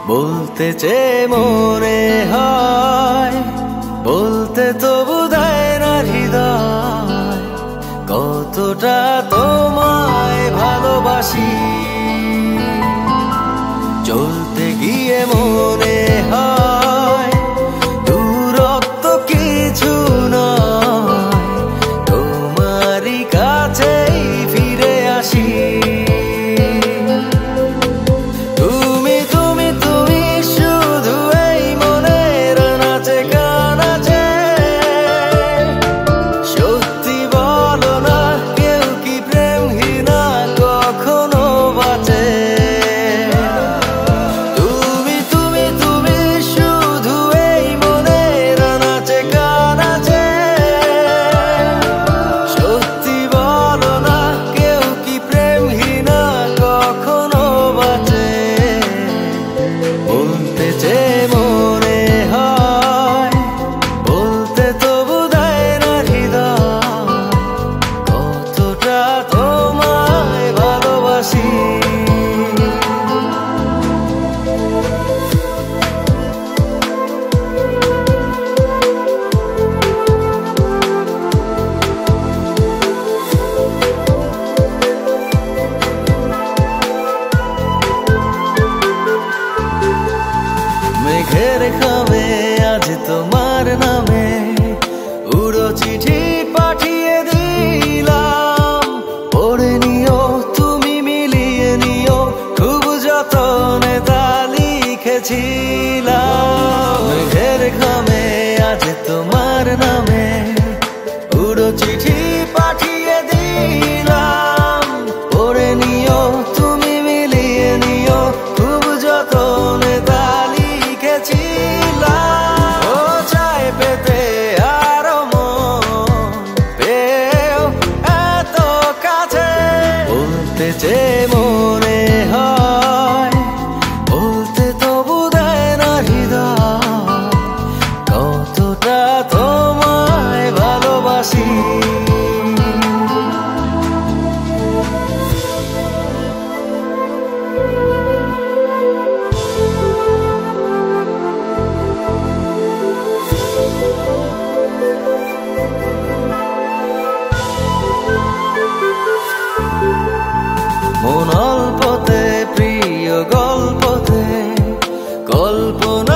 বলতে চেয়ে মনে হয়, বলতে তবু দেয় না হৃদয়, কতটা তোমায় ভালোবাসি। চলতে গিয়ে মনে হয় দূরত্ব কিছু নয়, তোমারই কাছেই ফিরে আসি। মেঘের খামে আজ তোমার নামে উড়ো চিঠি পাঠিয়ে দিলাম, পড়ে নিও তুমি মিলিয়ে নিও, খুব যতনে তা লিখেছিলাম। মেঘের খামে আজ তোমার নামে উড়ো চিঠি পাঠিয়ে দিলাম, পড়ে নিও তুমি মিলিয়ে নিও, খুব যতনে তা লিখেছিলাম। ও চায় পেতে আরো মন পেও এত কাছে, বলতে চেয়ে মনে হয়, বলতে তবু দেয় না হৃদয়, কতটা তোমায় ভালোবাসি। মন অল্পতে প্রিয় গল্পতে কল্পনা